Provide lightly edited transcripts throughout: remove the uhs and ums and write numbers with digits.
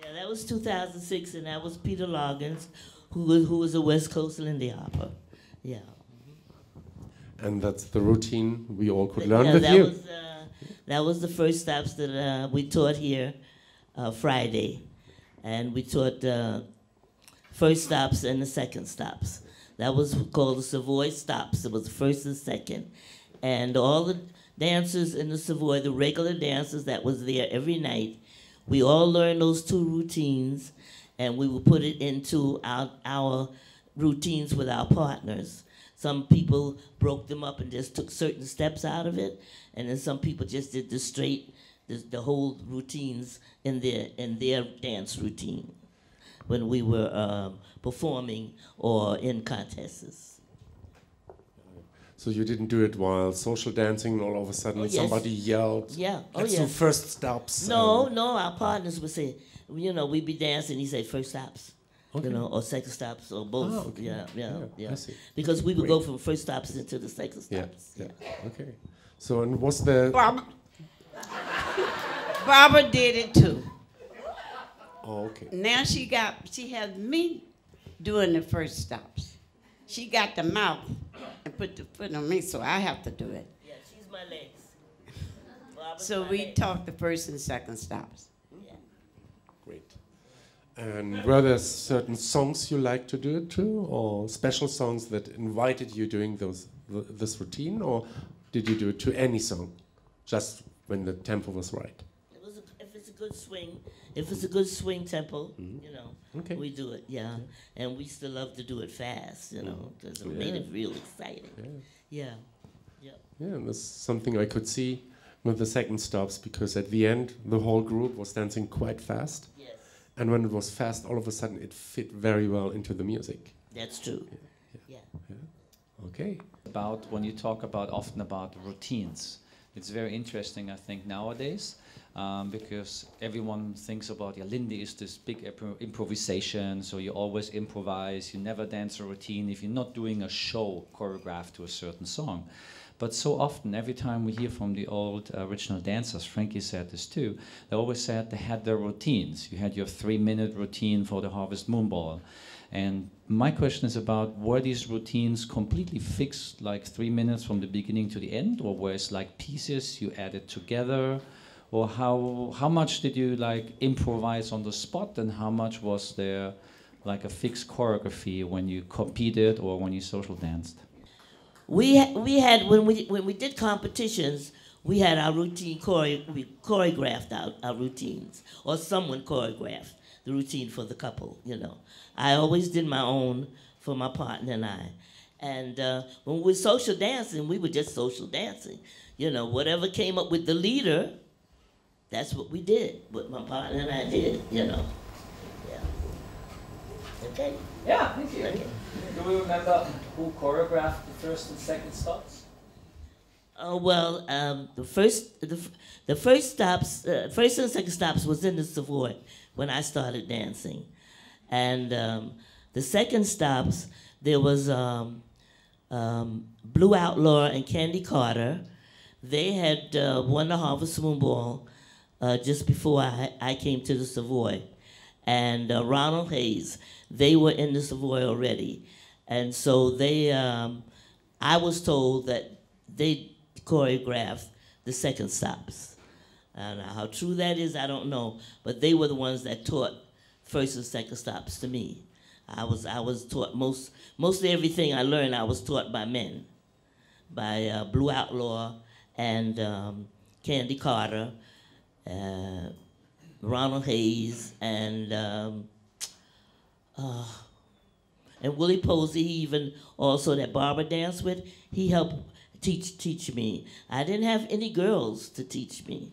Yeah, that was 2006, and that was Peter Loggins, who was a West Coast Lindy Hopper. Yeah. And that's the routine we all could learn Yeah, with you. that was the first stops that we taught here Friday. And we taught first stops and the second stops. That was called the Savoy stops. It was the first and second. And all the dancers in the Savoy, the regular dancers that was there every night, we all learned those two routines, and we would put it into our routines with our partners. Some people broke them up and just took certain steps out of it, and then some people just did the whole routines in their dance routine when we were performing or in contests. So you didn't do it while social dancing, and all of a sudden yes. somebody yelled, Yeah. let's do first stops. No, our partners would say, we'd be dancing, he'd say first stops. Okay. Or second stops, or both. Oh, okay. Yeah. I see. Because we would Great. go from first stops into the second Yeah, stops. yeah. Okay. So, and was there... Barbara did it too. Oh, okay. Now she has me doing the first stops. She got the mouth and put the foot on me, so I have to do it. Yeah, she's my legs. Barbara's So my we legs. taught the first and second stops. Yeah. Great. And were there certain songs you liked to do it to, or special songs that invited you doing this routine, or did you do it to any song, just when the tempo was right? If it's a good swing tempo, Okay. we do it. Yeah, and we still love to do it fast, because it made it real exciting. Yeah. Yeah, and that's something I could see with the second stops, because at the end the whole group was dancing quite fast. Yes, And when it was fast, all of a sudden it fit very well into the music. that's true. Yeah. Okay. About when you talk often about routines, it's very interesting, I think, nowadays, because everyone thinks about, Lindy is this big improvisation, so you always improvise, you never dance a routine if you're not doing a show choreographed to a certain song. But so often, every time we hear from the old original dancers, Frankie said this too, they always said they had their routines. You had your 3-minute routine for the Harvest Moon Ball. And my question is about, were these routines completely fixed, like 3 minutes from the beginning to the end, or were it like pieces you added together? Or how much did you improvise on the spot, and how much was there like a fixed choreography when you competed or when you social danced? We had when we did competitions, we had our routine we choreographed our routines, or someone choreographed the routine for the couple. I always did my own for my partner and I. And when we were social dancing, we were just social dancing. Whatever came up with the leader, that's what we did. What my partner and I did. Yeah. Okay. Yeah, thank you. Okay. Do we remember who choreographed the first and second stops? Oh well, the first and second stops was in the Savoy when I started dancing, and the second stops there was Blue Outlaw and Candy Carter. They had won the Harvest Moon Ball just before I came to the Savoy, and Ronald Hayes. They were in the Savoy already, and so I was told that they choreographed the second stops. And how true that is, I don't know, but they were the ones that taught first and second stops to me. I was taught mostly everything I learned. I was taught by men, by Blue Outlaw and Candy Carter, Ronald Hayes, and Willie Posey. He even also that Barbara danced with. He helped teach me. I didn't have any girls to teach me.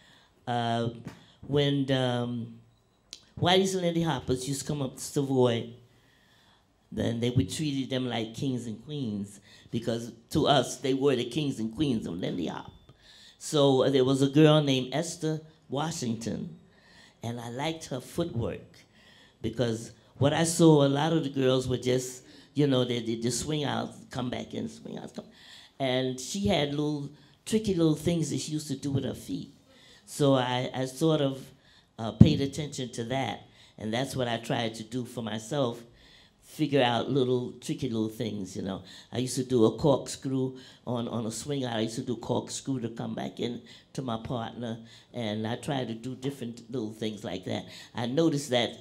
When Whitey's and Lindy Hoppers used to come up to Savoy, then we treated them like kings and queens, because to us they were the kings and queens of Lindy Hop. So there was a girl named Esther Washington, and I liked her footwork, because what I saw, a lot of the girls were just, they just swing out, come back in, swing out, come. And she had tricky little things that she used to do with her feet. So I sort of paid attention to that. And that's what I tried to do for myself, figure out tricky little things, you know. I used to do a corkscrew on a swing out. I used to do corkscrew to come back in to my partner, and I tried to do different little things like that. I noticed that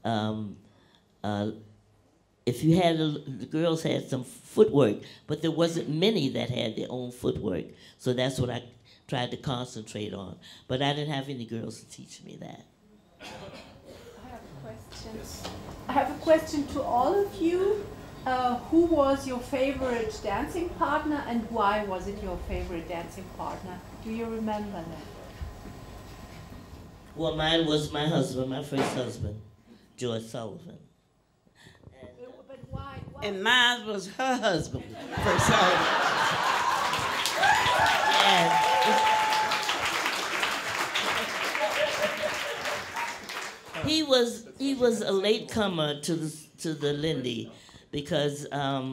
if you had, the girls had some footwork, but there wasn't many that had their own footwork. So that's what I tried to concentrate on. But I didn't have any girls to teach me that. I have a question to all of you. Who was your favorite dancing partner, and why was it your favorite dancing partner? Do you remember that? Well, mine was my husband, my first husband, George Sullivan. But why? And mine was her husband, first husband. He was a latecomer to the Lindy, because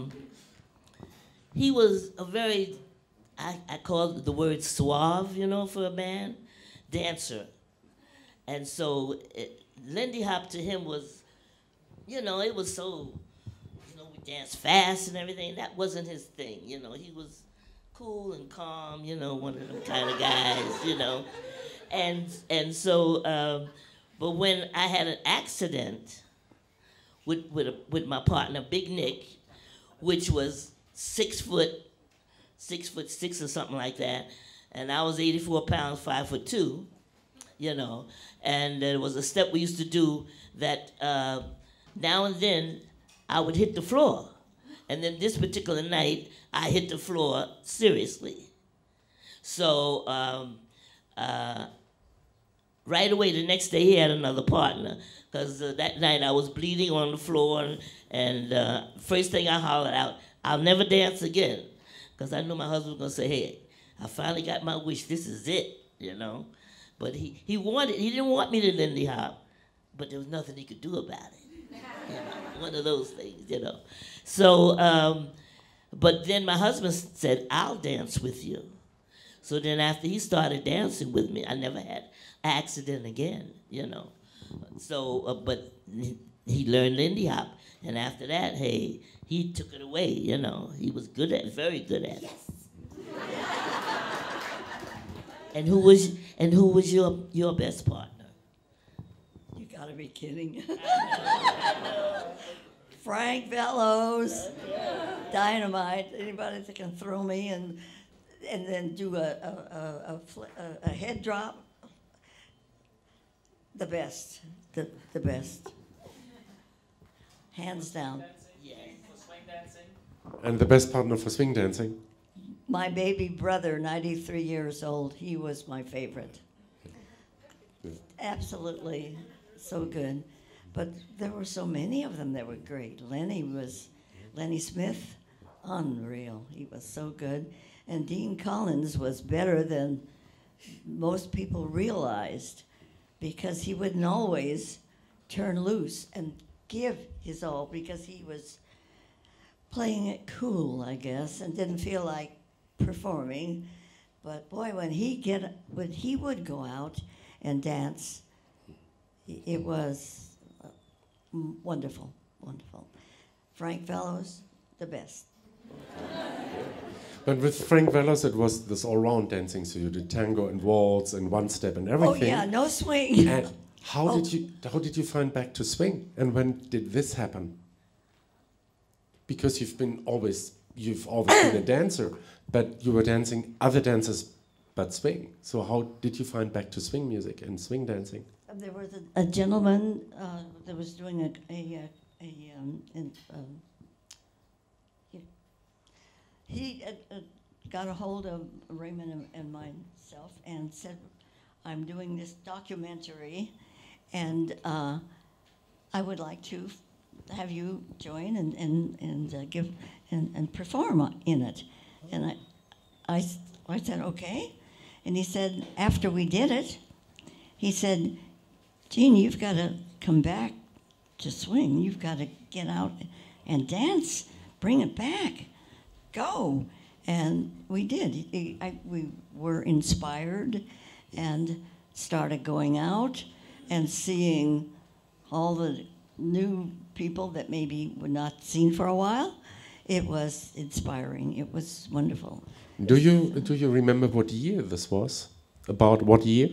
he was a very, I call it the word suave, you know, for a man, dancer. And so Lindy Hop to him was, you know, it was so, you know, we danced fast and everything. That wasn't his thing, you know. He was cool and calm, you know, one of them kind of guys, you know. And so, but when I had an accident with my partner, Big Nick, which was 6 foot 6 or something like that, and I was 84 pounds, 5'2", you know, and there was a step we used to do that now and then I would hit the floor, and then this particular night I hit the floor seriously. So right away the next day he had another partner, because that night I was bleeding on the floor, and first thing I hollered out, "I'll never dance again," because I knew my husband was going to say, "Hey, I finally got my wish, this is it," you know. But he didn't want me to Lindy Hop, but there was nothing he could do about it. You know, one of those things, you know. So, but then my husband said, "I'll dance with you." So then after he started dancing with me, I never had an accident again, you know. So, but he learned Lindy Hop, and after that, hey, he took it away, you know. He was good at it, very good at it. And who was your best partner? You gotta be kidding. Frank Bellows, dynamite. Anybody that can throw me and then do a head drop. The best, the best. Hands down. And the best partner for swing dancing? My baby brother, 93 years old, he was my favorite. Absolutely so good. But there were so many of them that were great. Lenny Smith, unreal. He was so good. And Dean Collins was better than most people realized, because he wouldn't always turn loose and give his all, because he was playing it cool, I guess, and didn't feel like performing. But boy, when he would go out and dance, it was wonderful, wonderful. Frank Bellows, the best. But with Frank Bellows, it was this all-round dancing, so you did tango and waltz and one-step and everything. Oh yeah, no swing. And how did you find back to swing? And when did this happen? Because you've always been a dancer, but you were dancing other dances but swing. So how did you find back to swing music and swing dancing? There was a gentleman that was doing he got a hold of Raymond and myself and said, "I'm doing this documentary, and I would like to have you join and give and perform in it." And I said, "Okay." And he said, after we did it, he said, "Jean, you've got to come back to swing. You've got to get out and dance. Bring it back. Go." And we did. We were inspired and started going out and seeing all the new people that maybe were not seen for a while. It was inspiring. It was wonderful. Do you remember what year this was? About what year?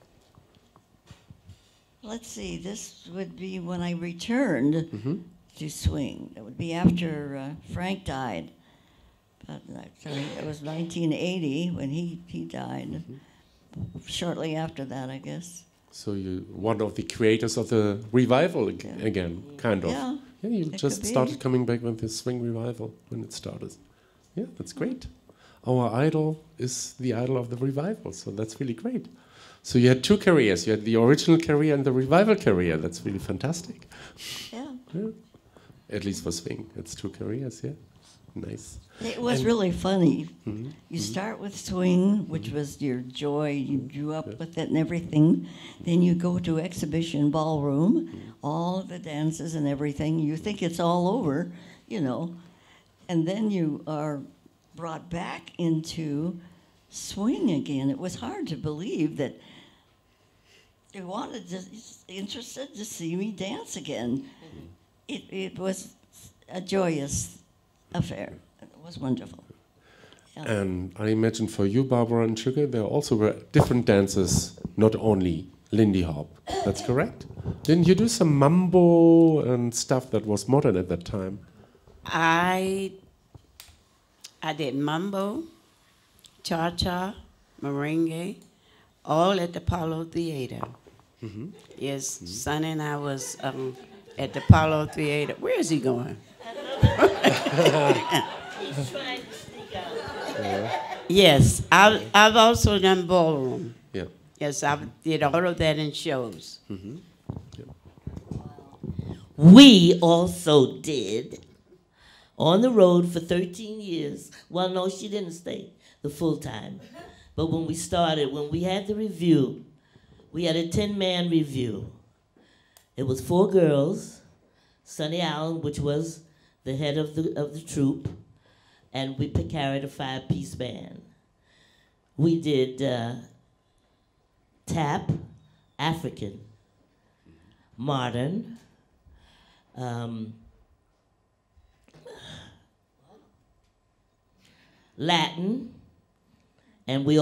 Let's see, this would be when I returned to swing. It would be after Frank died. But actually, it was 1980 when he died. Shortly after that, I guess. So you one of the creators of the revival again, kind of. Yeah, you it just could be. started coming back with the swing revival when it started. Yeah, that's great. Our idol is the idol of the revival, so that's really great. So you had two careers. You had the original career and the revival career. That's really fantastic. Yeah. Yeah. At least for swing, it's two careers. Yeah, nice. It was really funny. You start with swing, which was your joy. You grew up with it and everything. Then you go to exhibition ballroom, all of the dances and everything. You think it's all over, you know. And then you are brought back into swing again. It was hard to believe that they wanted to, interested to see me dance again. It was a joyous affair. It was wonderful. Yeah. And I imagine for you, Barbara and Sugar, there also were different dances, not only Lindy Hop. That's correct? Didn't you do some mambo and stuff that was modern at that time? I did mambo, cha-cha, merengue, all at the Apollo Theater. Yes, Sonny and I was at the Apollo Theater. Where is he going? He's trying to sneak out. Yes, I've also done ballroom. Yeah. Yes, I did all of that in shows. We also did on the road for 13 years. Well, no, she didn't stay the full time. But when we started, when we had the review, we had a 10-man review. It was 4 girls, Sonny Allen, which was the head of the troupe, and we carried a 5-piece band. We did tap, African, modern, Latin, and we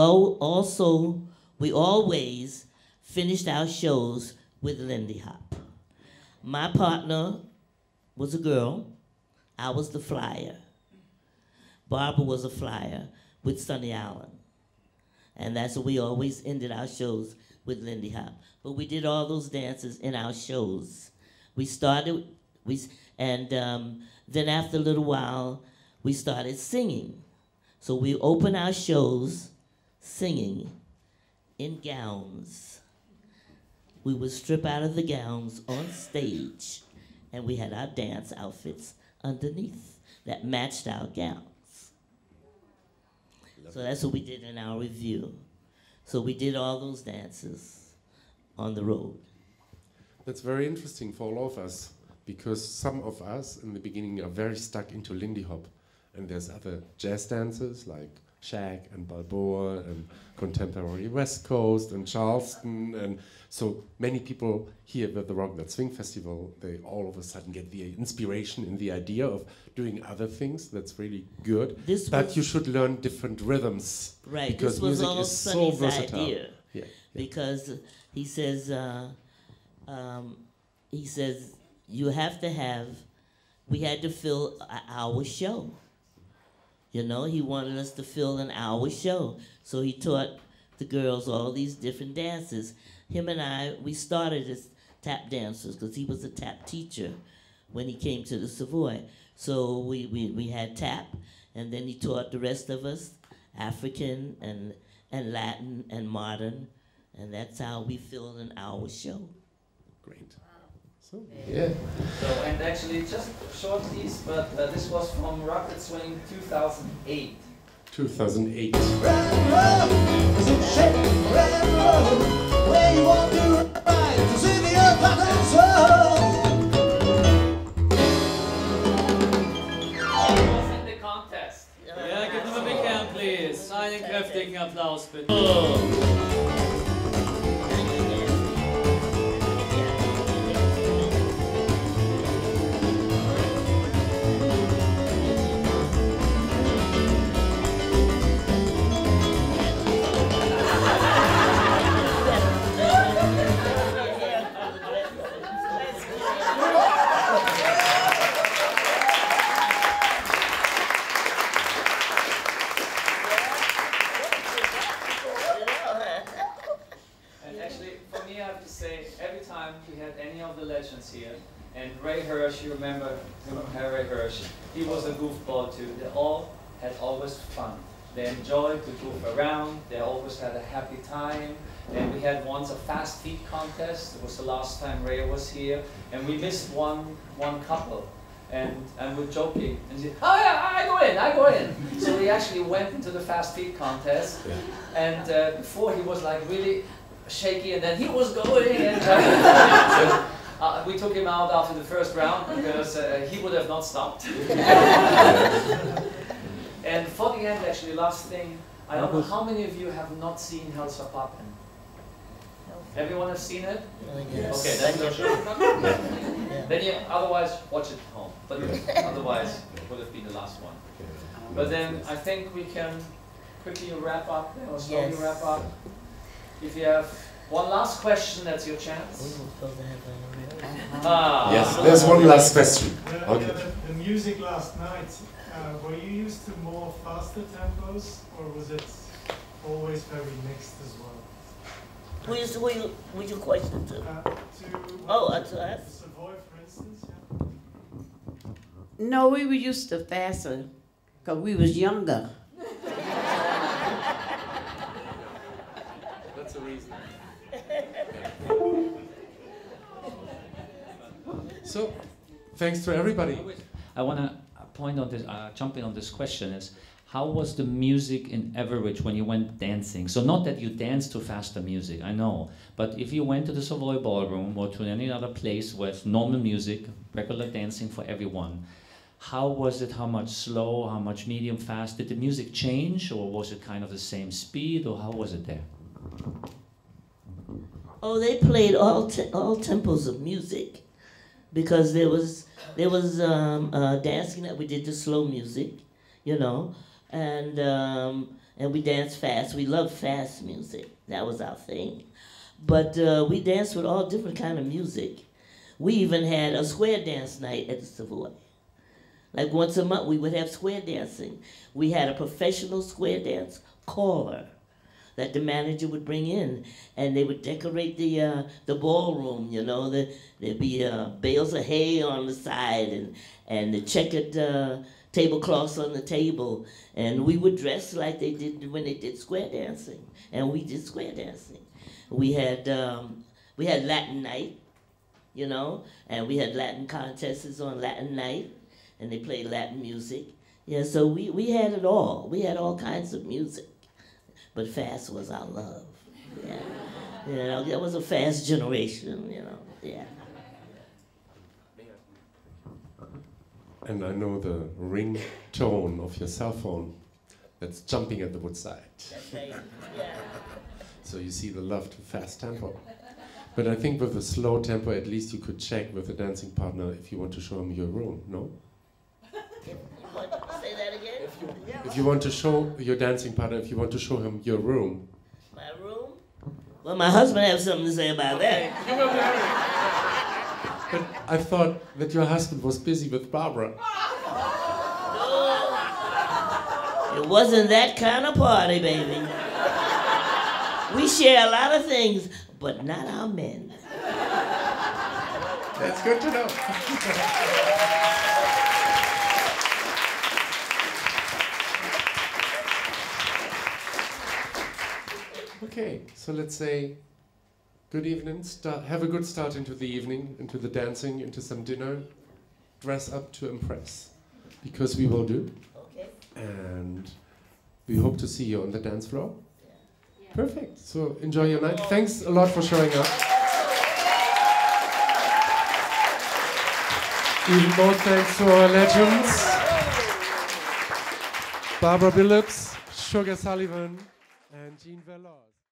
always finished our shows with Lindy Hop. My partner was a girl. I was the flyer. Barbara was a flyer with Sonny Allen. And that's what we always ended our shows with Lindy Hop. But we did all those dances in our shows. We started, then after a little while, we started singing. So we opened our shows singing in gowns. We would strip out of the gowns on stage, and we had our dance outfits underneath that matched our gowns. So that's what we did in our review. So we did all those dances on the road. That's very interesting for all of us, because some of us in the beginning are very stuck into Lindy Hop, and there's other jazz dancers like Shag and Balboa and contemporary West Coast and Charleston, and so many people here at the Rock That Swing Festival, they all of a sudden get the inspiration and the idea of doing other things. That's really good. But you should learn different rhythms. Right, because this was music all is so Sonny's versatile. idea. Yeah. Because he says you have to have, we had to fill an hour show. You know, he wanted us to fill an hour show. So he taught the girls all these different dances. Him and I, we started as tap dancers because he was a tap teacher when he came to the Savoy. So we had tap, and then he taught the rest of us African and Latin and modern, and that's how we filled an hour show. Great. So, yeah. So, and actually, just short piece, but this was from Rock That Swing 2008. 2008. In the contest. Ja, give them a big hand, please. Einen kräftigen Applaus, bitte. questions here. And Ray Hirsch, you remember Ray Hirsch? He was a goofball too. They all had always fun. They enjoyed to goof around. They always had a happy time. And we had once a fast feet contest. It was the last time Ray was here. And we missed one couple. And we're joking. And he said, oh yeah, I go in. So we actually went into the fast feet contest. And before he was like really shaky, and then he was going. And we took him out after the first round because he would have not stopped. And for the end, actually, last thing, I don't know how many of you have not seen Helsa Papen? Everyone has seen it? Yes. Okay, then go show. Then you otherwise watch it at home. But otherwise, it would have been the last one. But then I think we can quickly wrap up, or slowly Yes. wrap up. If you have one last question, that's your We chance. were supposed to have Yes, there's one last question. Okay. The music last night, were you used to more faster tempos, or was it always very mixed as well? who you question to? To Oh, to us? Savoy, for instance, yeah. No, we were used to faster because we was younger. That's a reason. So, thanks to everybody. I want to point on this, jump in on this question is, how was the music in average when you went dancing? So not that you danced to faster music, I know, but if you went to the Savoy Ballroom or to any other place where it's normal music, regular dancing for everyone, how was it, how much slow, how much medium fast? Did the music change, or was it kind of the same speed, or how was it there? Oh, they played all tempos of music, because there was dancing that we did to slow music, you know, and we danced fast. We loved fast music. That was our thing. But we danced with all different kind of music. We even had a square dance night at the Savoy. Like once a month, we would have square dancing. We had a professional square dance caller that the manager would bring in, and they would decorate the ballroom. You know, there'd be bales of hay on the side, and the checkered tablecloths on the table, and we would dress like they did when they did square dancing, and we did square dancing. We had Latin night, you know, and we had Latin contests on Latin night, and they played Latin music. Yeah, so we had it all. We had all kinds of music. But fast was our love. Yeah. You know, that was a fast generation, you know. Yeah. And I know the ringtone of your cell phone that's jumping at the Woodside. That's right. Yeah. So you see the love to fast tempo. But I think with the slow tempo, at least you could check with the dancing partner if you want to show him your room, no? Say that again? If you want to show your dancing partner, if you want to show him your room. My room? Well, my husband has something to say about that. But I thought that your husband was busy with Barbara. No. It wasn't that kind of party, baby. We share a lot of things, but not our men. That's good to know. Okay, so let's say good evening, have a good start into the evening, into the dancing, into some dinner. Dress up to impress, because we will do. Okay. And we hope to see you on the dance floor. Yeah. Perfect, so enjoy your night. Thanks a lot for showing up. Even more thanks to our legends. Barbara Billups, Sugar Sullivan, and Jean Verlauz.